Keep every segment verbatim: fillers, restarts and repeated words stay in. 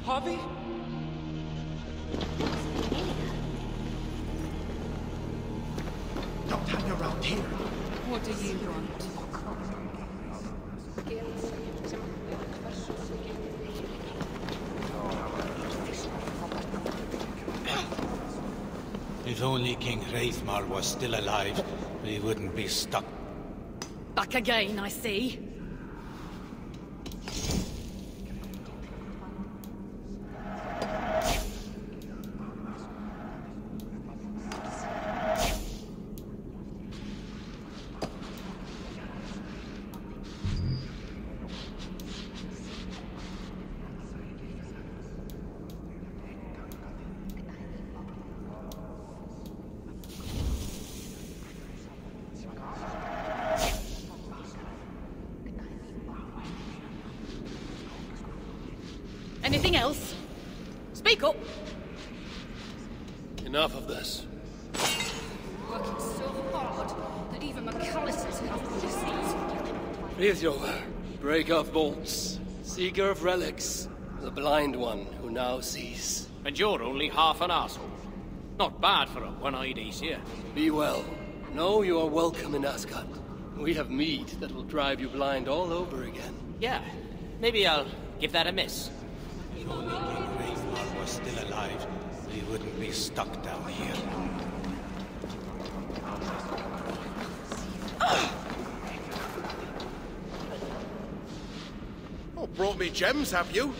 Harvey? Don't hang around here. What do you want? If only King Hreithmar was still alive, we wouldn't be stuck. Back again, I see. Anything else? Speak up! Enough of this. Working so hard that even McAllister's come to the seat. Frithjof, break of bolts, seeker of relics, the blind one who now sees. And you're only half an arsehole. Not bad for a one-eyed Aesir. Be well. Know you are welcome in Asgard. We have meat that will drive you blind all over again. Yeah, maybe I'll give that a miss. If only King Hreithmar was still alive, we wouldn't be stuck down here. Oh, brought me gems, have you?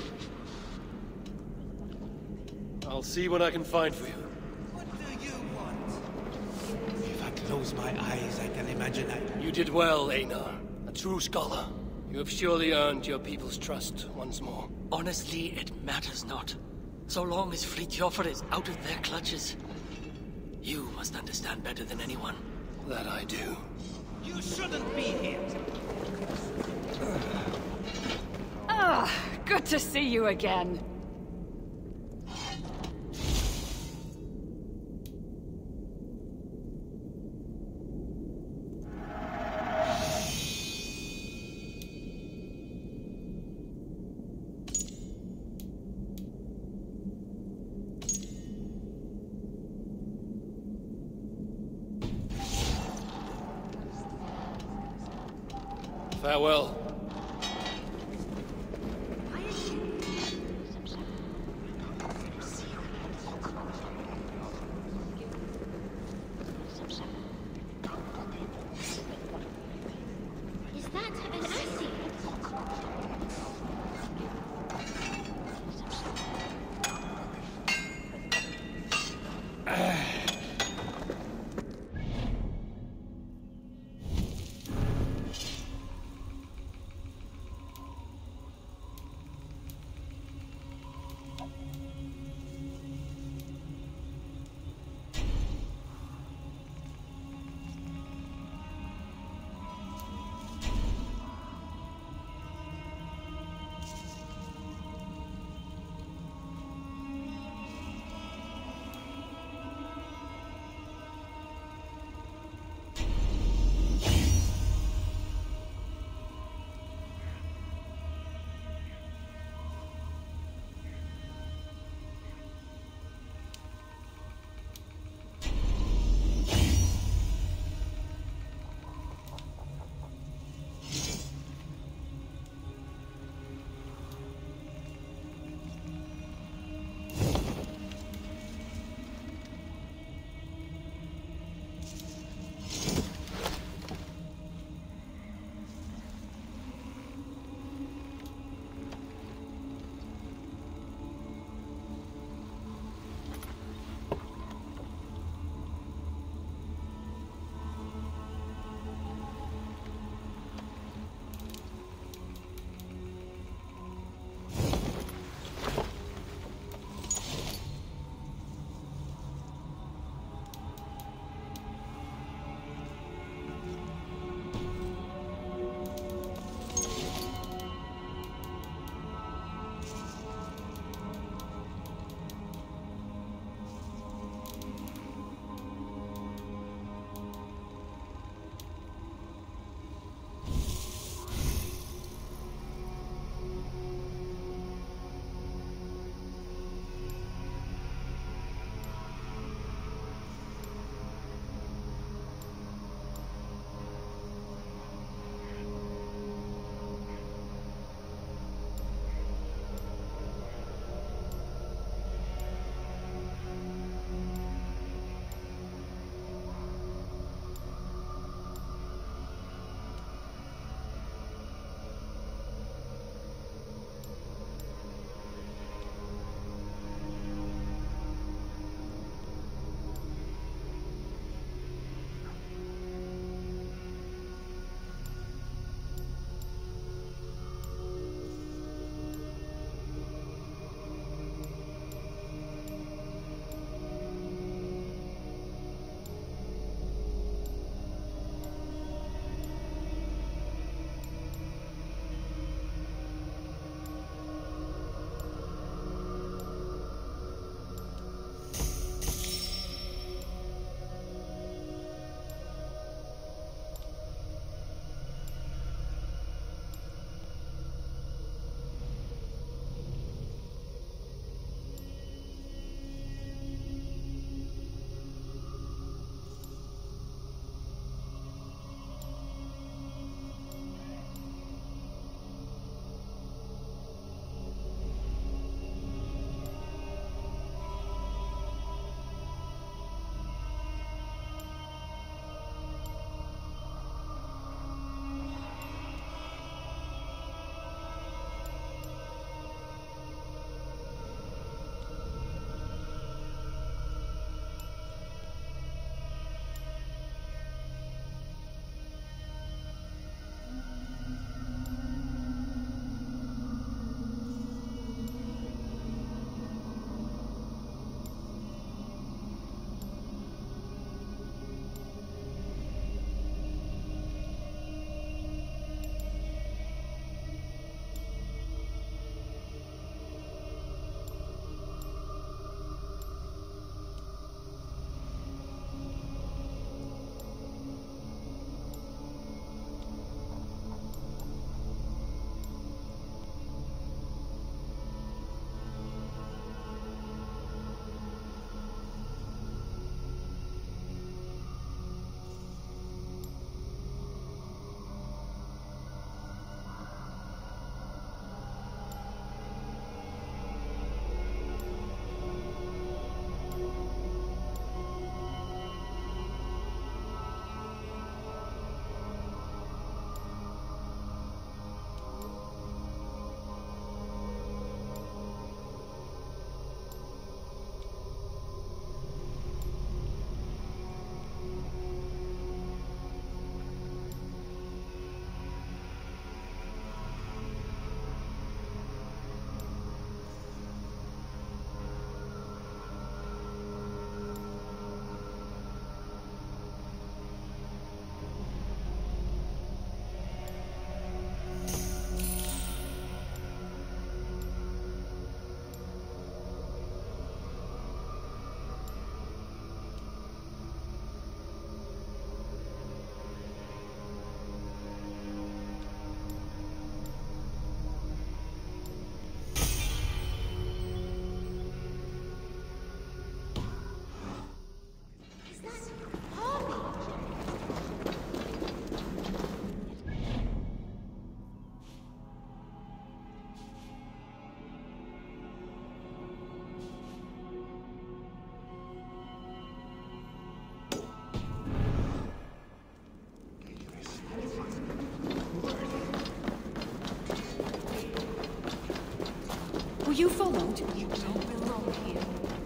I'll see what I can find for you. What do you want? If I close my eyes, I can imagine I... You did well, Einar. A true scholar. You have surely earned your people's trust once more. Honestly, it matters not. So long as Frithjofr is out of their clutches. You must understand better than anyone. That I do. You shouldn't be here. Ah, good to see you again. Farewell. Is that an Aesir? Were you followed? You don't belong here.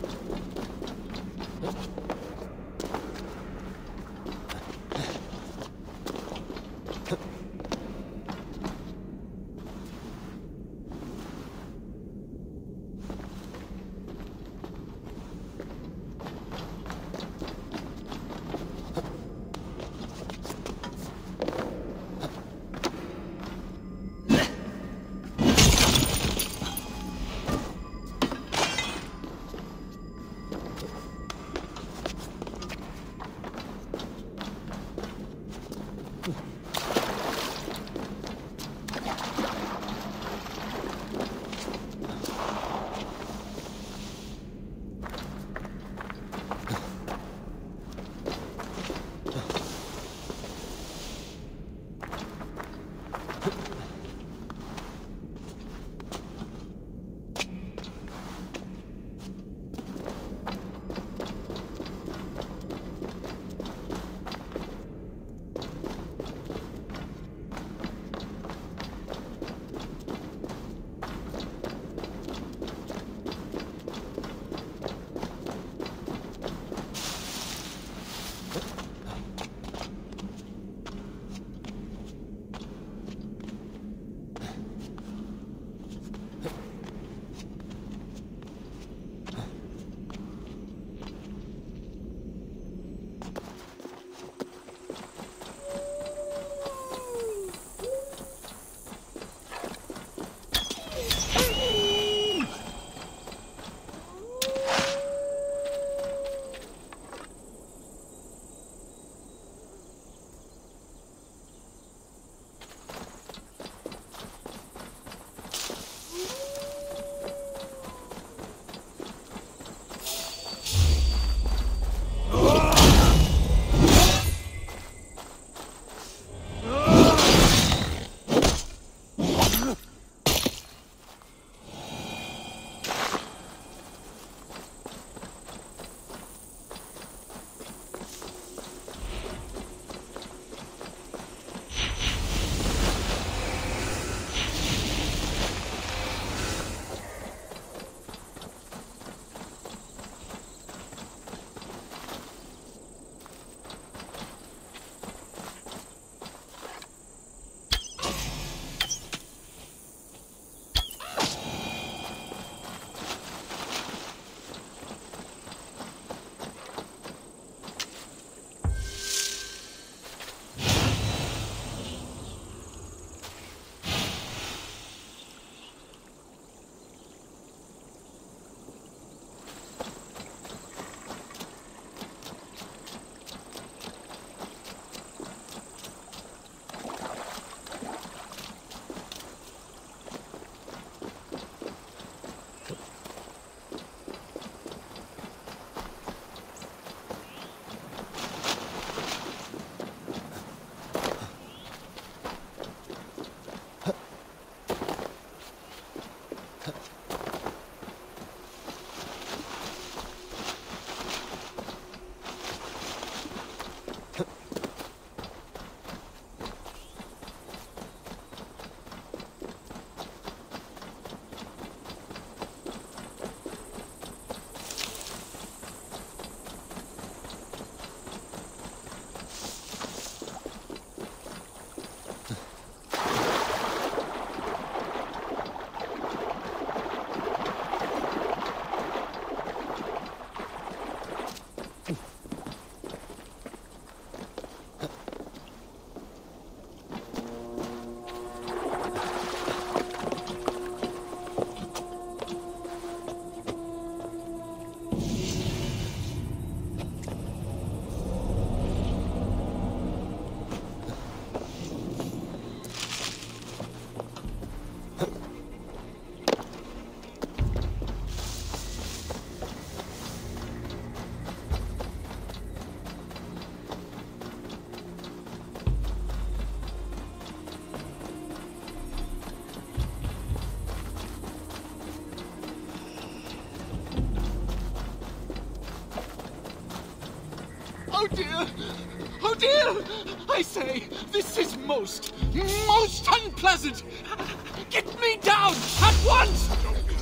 Oh dear! Oh dear! I say, this is most, most unpleasant! Get me down at once!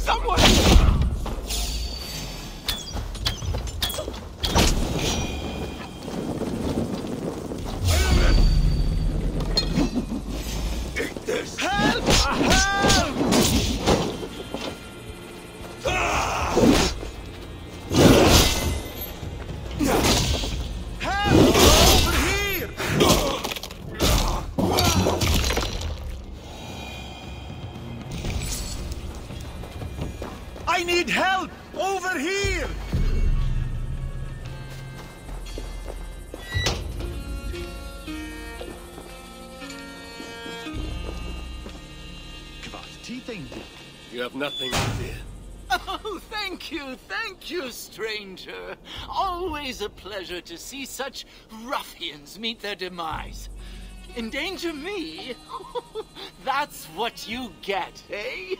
Someone! Take this! Help! Help! Help! Over here! I need help! Over here! Kvass teething. You have nothing to fear. Oh, thank you, thank you, stranger. Always a pleasure to see such ruffians meet their demise. Endanger me? That's what you get, eh?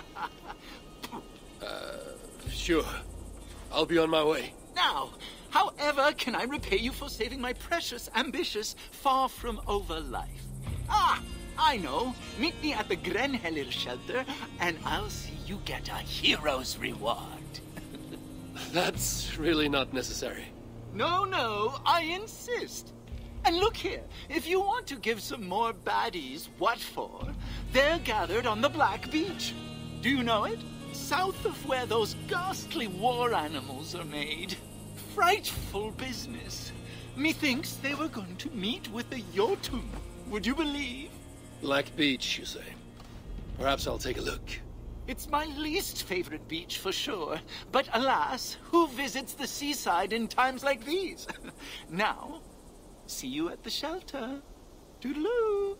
Sure. I'll be on my way. Now, however can I repay you for saving my precious, ambitious, far from over life? Ah, I know. Meet me at the Grenhelir shelter, and I'll see you get a hero's reward. That's really not necessary. No, no, I insist. And look here, if you want to give some more baddies what for, they're gathered on the Black Beach. Do you know it? South of where those ghastly war animals are made. Frightful business. Methinks they were going to meet with the Jotun. Would you believe? Black Beach, you say? Perhaps I'll take a look. It's my least favorite beach for sure. But alas, who visits the seaside in times like these? Now, see you at the shelter. Toodaloo.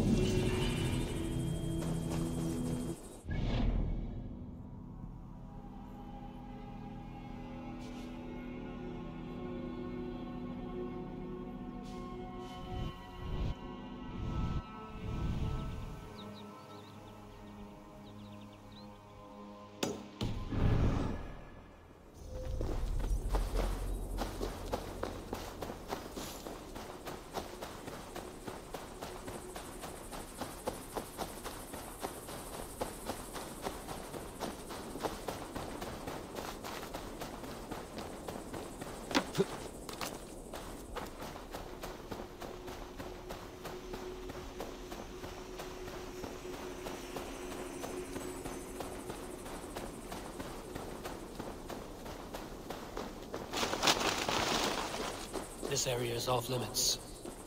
This area is off limits.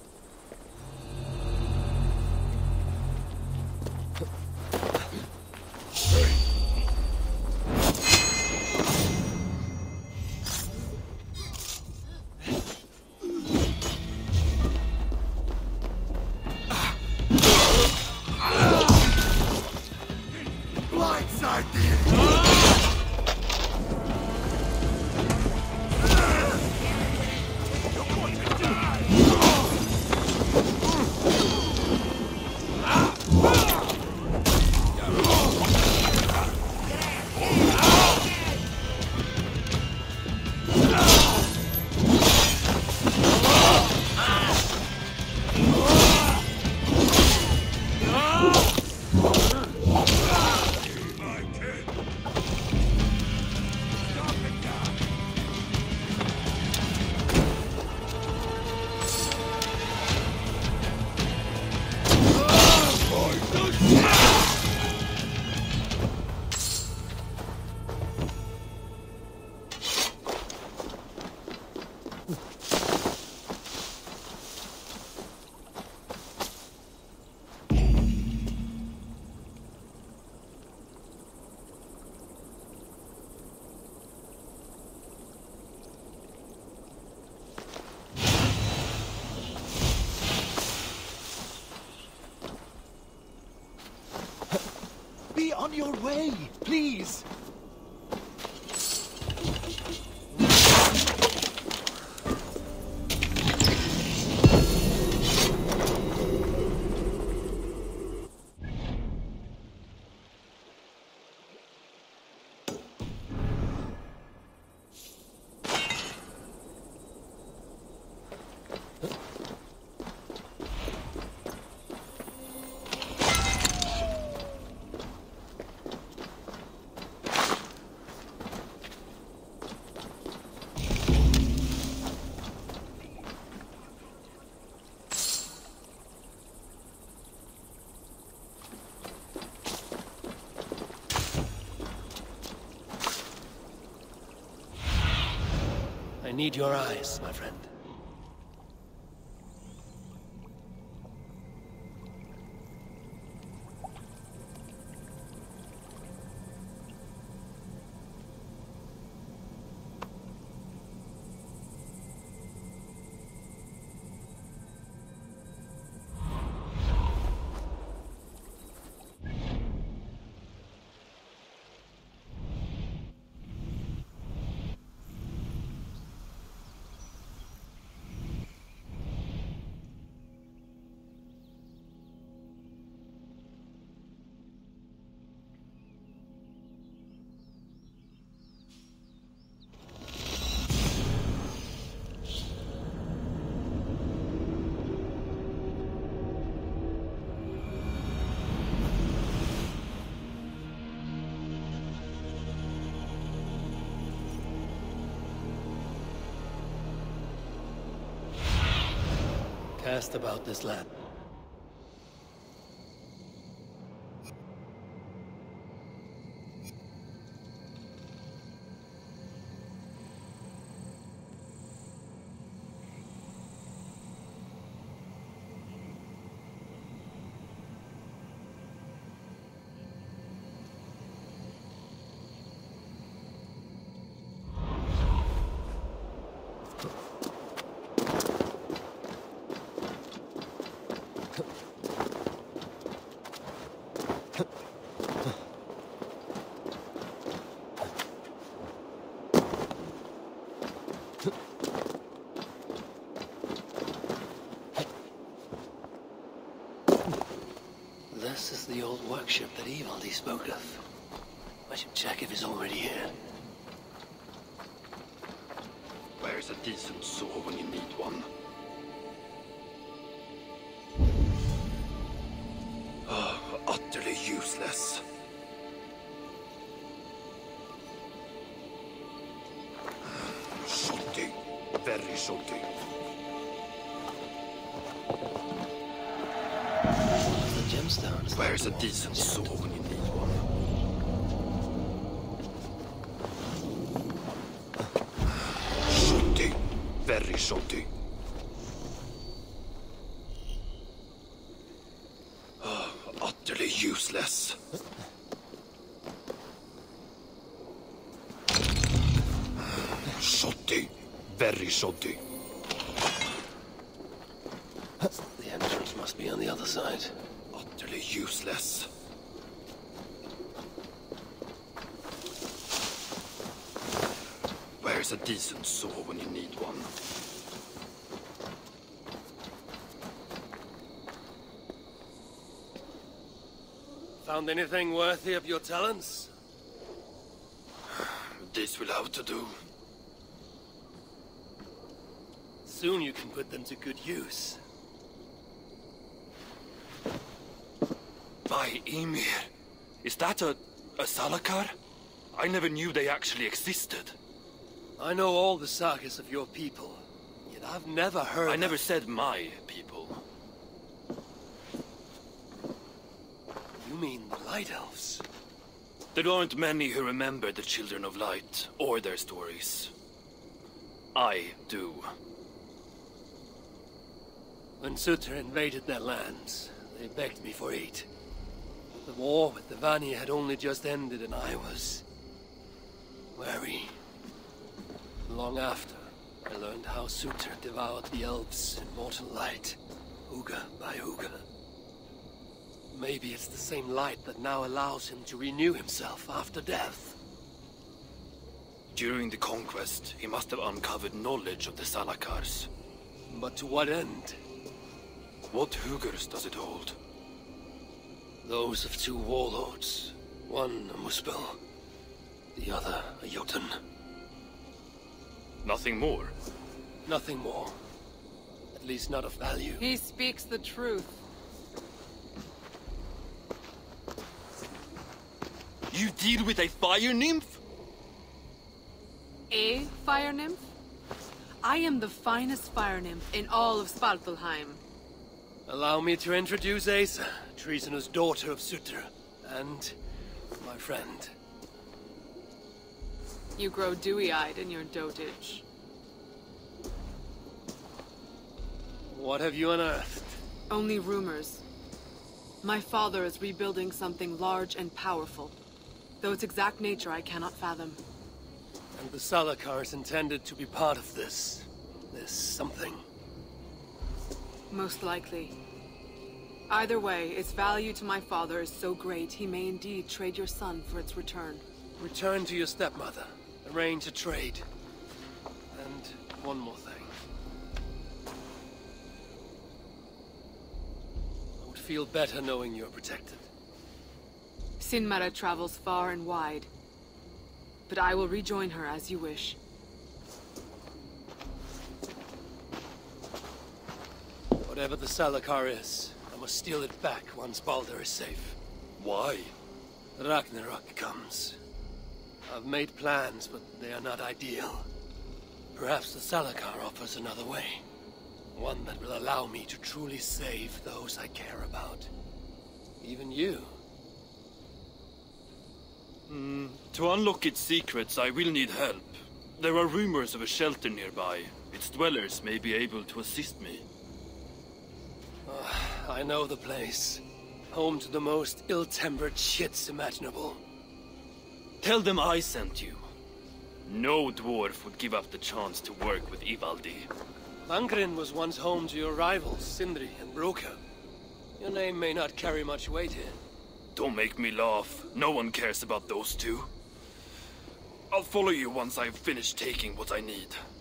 Blindside the Be on your way, please. need your eyes, my friend. Cast about this land. This is the old workshop that Ivaldi spoke of. I should check if he's already here. Where's a decent saw when you need one? Oh, utterly useless. Shoddy. Very shoddy. Gemstones. Where's a decent saw when you need one? Shoddy. Very shoddy. Oh, utterly useless. Shoddy. Very shoddy. The entrance must be on the other side. Utterly useless. Where's a decent saw when you need one? Found anything worthy of your talents? This will have to do. Soon you can put them to good use. By Ymir, is that a... a Salakar? I never knew they actually existed. I know all the sagas of your people, yet I've never heard I of... never said my people. You mean the Light Elves? There aren't many who remember the Children of Light, or their stories. I do. When Sutter invaded their lands, they begged me for aid. The war with the Vanir had only just ended and I was... wary. Long after, I learned how Sutter devoured the elves in mortal light, Uga by Uga. Maybe it's the same light that now allows him to renew himself after death. During the conquest, he must have uncovered knowledge of the Salakars. But to what end? What Hugers does it hold? Those of two warlords. One a Muspel, the other a Jotun. Nothing more? Nothing more. At least not of value. He speaks the truth. You deal with a fire nymph? A fire nymph? I am the finest fire nymph in all of Svartalfheim. Allow me to introduce Asa, treasonous daughter of Sutter, and my friend. You grow dewy-eyed in your dotage. What have you unearthed? Only rumors. My father is rebuilding something large and powerful, though its exact nature I cannot fathom. And the Salakar is intended to be part of this. This something. Most likely. Either way, its value to my father is so great he may indeed trade your son for its return. Return to your stepmother. Arrange a trade. And one more thing. I would feel better knowing you're protected. Sinmara travels far and wide, but I will rejoin her as you wish. Whatever the Salakar is, I must steal it back once Baldur is safe. Why? Ragnarok comes. I've made plans, but they are not ideal. Perhaps the Salakar offers another way. One that will allow me to truly save those I care about. Even you. Mm, to unlock its secrets, I will need help. There are rumors of a shelter nearby. Its dwellers may be able to assist me. Uh, I know the place. Home to the most ill-tempered shits imaginable. Tell them I sent you. No dwarf would give up the chance to work with Ivaldi. Langren was once home to your rivals, Sindri and Broka. Your name may not carry much weight here. Don't make me laugh. No one cares about those two. I'll follow you once I've finished taking what I need.